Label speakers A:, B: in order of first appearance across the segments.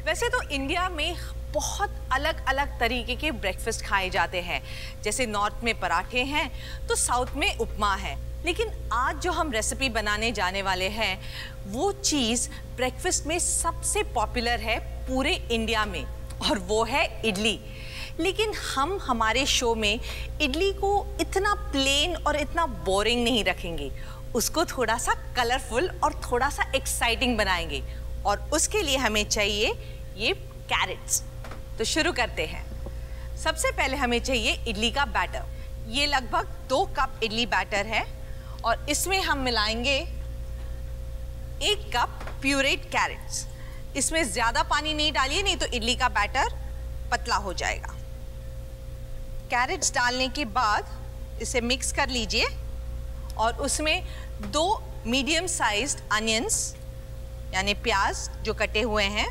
A: वैसे तो इंडिया में बहुत अलग अलग तरीके के ब्रेकफास्ट खाए जाते हैं। जैसे नॉर्थ में पराठे हैं तो साउथ में उपमा है। लेकिन आज जो हम रेसिपी बनाने जाने वाले हैं वो चीज़ ब्रेकफास्ट में सबसे पॉपुलर है पूरे इंडिया में, और वो है इडली। लेकिन हम हमारे शो में इडली को इतना प्लेन और इतना बोरिंग नहीं रखेंगे, उसको थोड़ा सा कलरफुल और थोड़ा सा एक्साइटिंग बनाएंगे। और उसके लिए हमें चाहिए ये कैरेट्स। तो शुरू करते हैं। सबसे पहले हमें चाहिए इडली का बैटर। ये लगभग 2 कप इडली बैटर है और इसमें हम मिलाएंगे 1 कप प्यूरेट कैरेट्स। इसमें ज़्यादा पानी नहीं डालिए, नहीं तो इडली का बैटर पतला हो जाएगा। कैरेट्स डालने के बाद इसे मिक्स कर लीजिए और उसमें 2 मीडियम साइज्ड अनियंस यानी प्याज जो कटे हुए हैं,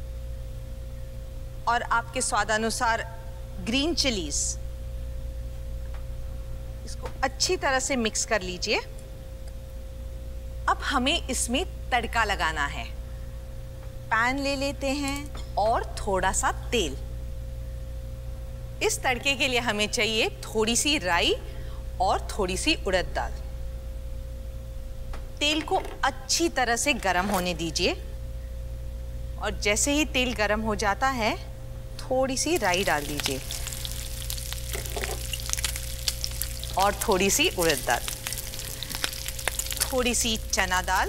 A: और आपके स्वादानुसार ग्रीन चिलीज, इसको अच्छी तरह से मिक्स कर लीजिए। अब हमें इसमें तड़का लगाना है। पैन ले लेते हैं और थोड़ा सा तेल। इस तड़के के लिए हमें चाहिए थोड़ी सी राई और थोड़ी सी उड़द दाल। तेल को अच्छी तरह से गर्म होने दीजिए और जैसे ही तेल गर्म हो जाता है थोड़ी सी राई डाल दीजिए और थोड़ी सी उड़द दाल, थोड़ी सी चना दाल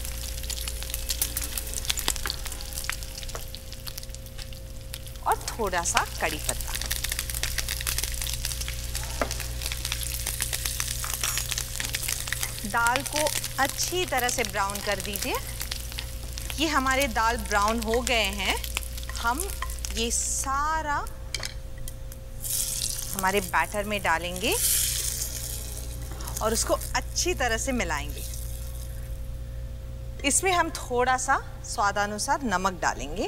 A: और थोड़ा सा कड़ी पत्ता। दाल को अच्छी तरह से ब्राउन कर दीजिए। ये हमारे दाल ब्राउन हो गए हैं। हम ये सारा हमारे बैटर में डालेंगे और उसको अच्छी तरह से मिलाएंगे। इसमें हम थोड़ा सा स्वादानुसार नमक डालेंगे।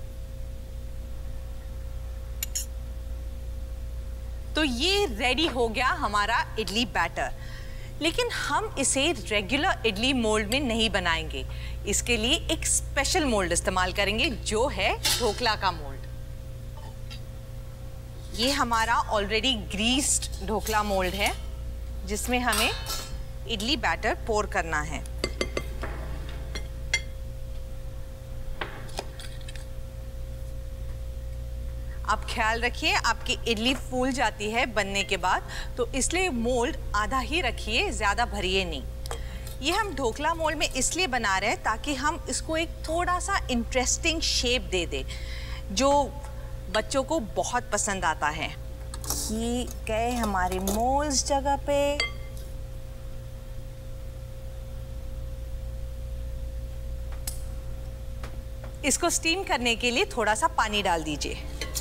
A: तो ये रेडी हो गया हमारा इडली बैटर। लेकिन हम इसे रेगुलर इडली मोल्ड में नहीं बनाएंगे। इसके लिए एक स्पेशल मोल्ड इस्तेमाल करेंगे जो है ढोकला का मोल्ड। ये हमारा ऑलरेडी ग्रीस्ड ढोकला मोल्ड है जिसमें हमें इडली बैटर पोर करना है। आप ख्याल रखिए आपकी इडली फूल जाती है बनने के बाद, तो इसलिए मोल्ड आधा ही रखिए, ज़्यादा भरिए नहीं। ये हम ढोकला मोल्ड में इसलिए बना रहे हैं ताकि हम इसको एक थोड़ा सा इंटरेस्टिंग शेप दे दें जो बच्चों को बहुत पसंद आता है। ये गए हमारे मोल्ड्स जगह पे। इसको स्टीम करने के लिए थोड़ा सा पानी डाल दीजिए।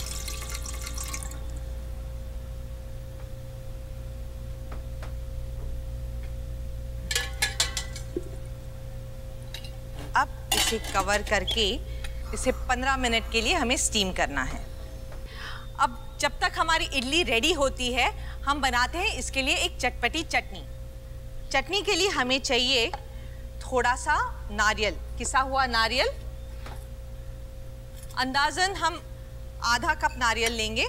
A: अब इसे कवर करके इसे 15 मिनट के लिए हमें स्टीम करना है। अब जब तक हमारी इडली रेडी होती है हम बनाते हैं इसके लिए एक चटपटी चटनी। चटनी के लिए हमें चाहिए थोड़ा सा नारियल, किसा हुआ नारियल। अंदाजन हम आधा कप नारियल लेंगे।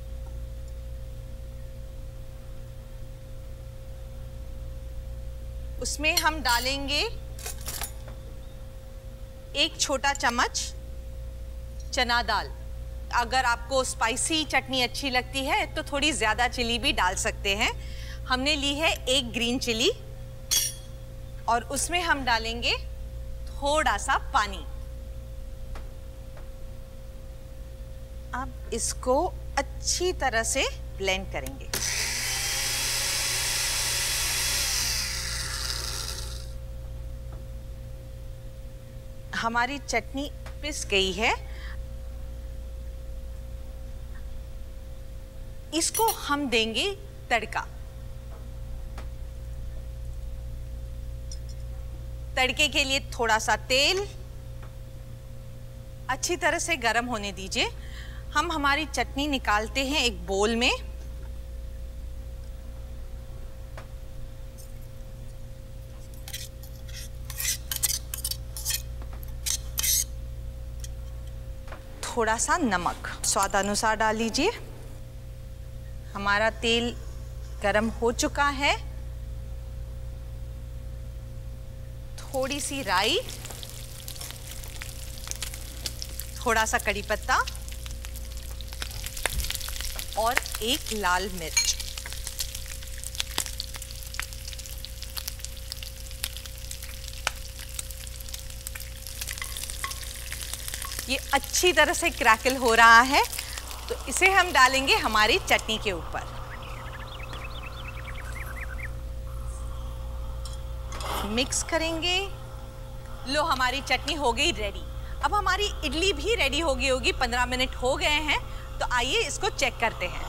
A: उसमें हम डालेंगे 1 छोटा चम्मच चना दाल। अगर आपको स्पाइसी चटनी अच्छी लगती है तो थोड़ी ज़्यादा चिली भी डाल सकते हैं। हमने ली है 1 ग्रीन चिली और उसमें हम डालेंगे थोड़ा सा पानी। अब इसको अच्छी तरह से ब्लेंड करेंगे। हमारी चटनी पिस गई है। इसको हम देंगे तड़का। तड़के के लिए थोड़ा सा तेल अच्छी तरह से गर्म होने दीजिए। हम हमारी चटनी निकालते हैं एक बोल में। थोड़ा सा नमक स्वाद अनुसार डाल लीजिए। हमारा तेल गरम हो चुका है। थोड़ी सी राई, थोड़ा सा कड़ी पत्ता और एक लाल मिर्च। ये अच्छी तरह से क्रैकल हो रहा है, तो इसे हम डालेंगे हमारी चटनी के ऊपर। मिक्स करेंगे। लो, हमारी चटनी हो गई रेडी। अब हमारी इडली भी रेडी हो गई होगी। 15 मिनट हो गए हैं, तो आइए इसको चेक करते हैं।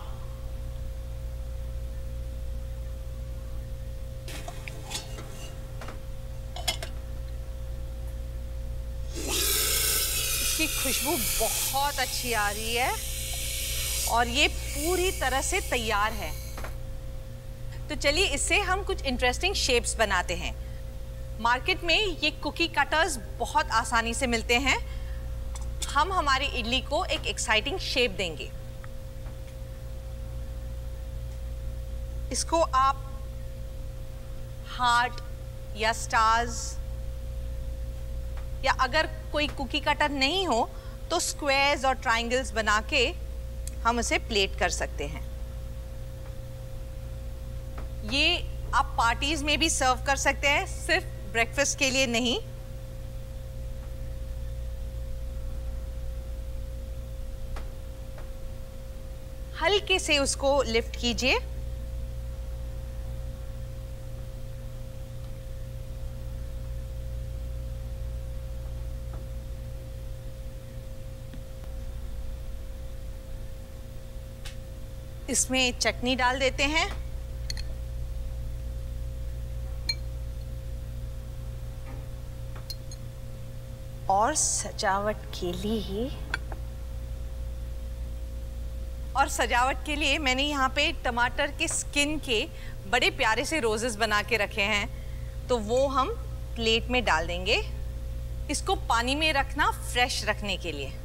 A: इसकी खुशबू बहुत अच्छी आ रही है और ये पूरी तरह से तैयार है। तो चलिए इससे हम कुछ इंटरेस्टिंग शेप्स बनाते हैं। मार्केट में ये कुकी कटर्स बहुत आसानी से मिलते हैं। हम हमारी इडली को एक एक्साइटिंग शेप देंगे। इसको आप हार्ट या स्टार्स, या अगर कोई कुकी कटर नहीं हो तो स्क्वायर्स और ट्रायंगल्स बना के हम उसे प्लेट कर सकते हैं। ये आप पार्टीज में भी सर्व कर सकते हैं, सिर्फ ब्रेकफास्ट के लिए नहीं। हल्के से उसको लिफ्ट कीजिए। इसमें चटनी डाल देते हैं। और सजावट के लिए मैंने यहाँ पे टमाटर के स्किन के बड़े प्यारे से रोजेस बना के रखे हैं, तो वो हम प्लेट में डाल देंगे। इसको पानी में रखना फ्रेश रखने के लिए।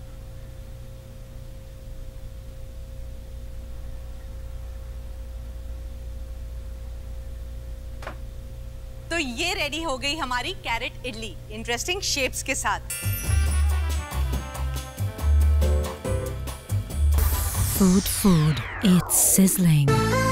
A: तो ये रेडी हो गई हमारी कैरेट इडली इंटरेस्टिंग शेप्स के साथ।
B: Food, it's sizzling.